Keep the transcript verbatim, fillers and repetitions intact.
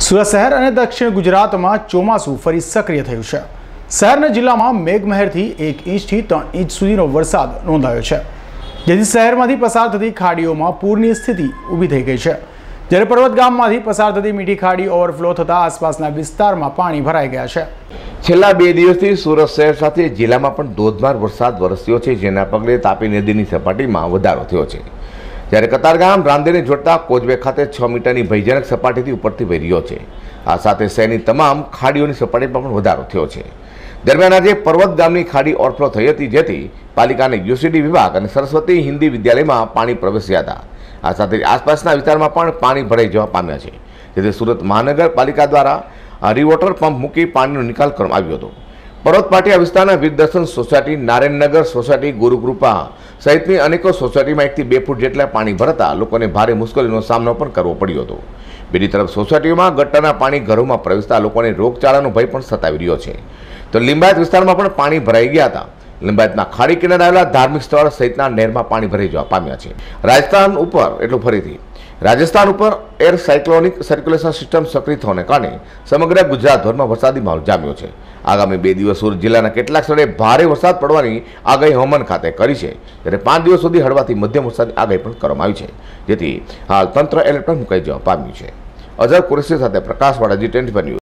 સુરત શહેર અને દક્ષિણ ગુજરાતમાં ચોમાસું ફરી સક્રિય થયું છે। શહેરના જિલ્લામાં મેઘમહેરથી એક ઇંચથી ત્રણ ઇંચ સુધીનો વરસાદ નોંધાયો છે, જેથી શહેરમાંથી પસાર થતી ખાડીઓમાં પૂરની સ્થિતિ ઊભી થઈ ગઈ છે। જ્યારે પર્વત ગામમાંથી પસાર થતી મીઠી ખાડી ઓવરફ્લો થતાં આસપાસના વિસ્તારમાં પાણી ભરાઈ ગયા છે। છેલ્લા બે દિવસથી સુરત શહેર સાથે જિલ્લામાં પણ ધોધમાર વરસાદ વરસ્યો છે, જેના પગલે તાપી નદીની સપાટીમાં વધારો થયો છે। જ્યારે કતારગામ રાંદેરને જોડતા કોઝવે ખાતે છ મીટરની ભયજનક સપાટીથી ઉપરથી વહી રહ્યો છે। આ સાથે શહેરની તમામ ખાડીઓની સપાટીમાં પણ વધારો થયો છે। દરમિયાન આજે પર્વત ગામની ખાડી ઓવરફ્લો થઈ હતી, જેથી પાલિકાના યુસીડી વિભાગ અને સરસ્વતી હિન્દી વિદ્યાલયમાં પાણી પ્રવેશ્યા હતા। આ સાથે આસપાસના વિસ્તારમાં પણ પાણી ભરાઈ જવા પામ્યા છે, જેથી સુરત મહાનગરપાલિકા દ્વારા રીવોટર પંપ મૂકી પાણીનો નિકાલ કરવામાં આવ્યો હતો। પર્વત પાટિયા વિસ્તારના વીરદર્શન સોસાયટી, નારાયણનગર સોસાયટી, ગુરુકૃપા સહિતની અનેકો સોસાયટીમાં એકથી બે ફૂટ જેટલા પાણી ભરતા લોકોને ભારે મુશ્કેલીનો સામનો પણ કરવો પડ્યો હતો। બીજી તરફ સોસાયટીઓમાં ગટરના પાણી ઘરોમાં પ્રવેશતા લોકોને રોગચાળાનો ભય પણ સતાવી રહ્યો છે। તો લિંબાયત વિસ્તારમાં પણ પાણી ભરાઈ ગયા હતા। લિંબાયતના ખાડી કિનારે આવેલા ધાર્મિક સ્થળ સહિતના નહેરમાં પાણી ભરાઈ જવા પામ્યા છે। રાજસ્થાન ઉપર એટલું ફરીથી રાજસ્થાન ઉપર એર સાયક્લોનિક સર્ક્યુલેશન સિસ્ટમ સક્રિય થવાને કારણે સમગ્ર ગુજરાતભરમાં વરસાદી માહોલ જામ્યો છે। આગામી બે દિવસ સુરત જિલ્લાના કેટલાક સ્થળે ભારે વરસાદ પડવાની આગાહી હવામાન ખાતે કરી છે, જ્યારે પાંચ દિવસ સુધી હળવાથી મધ્યમ વરસાદની આગાહી પણ કરવામાં આવી છે, જેથી હાલ તંત્ર એલર્ટ પર મુકાઈ જવા પામ્યું છે। અઝર કુરેશી સાથે પ્રકાશવાળા જી ટ્વેન્ટી ન્યૂઝ।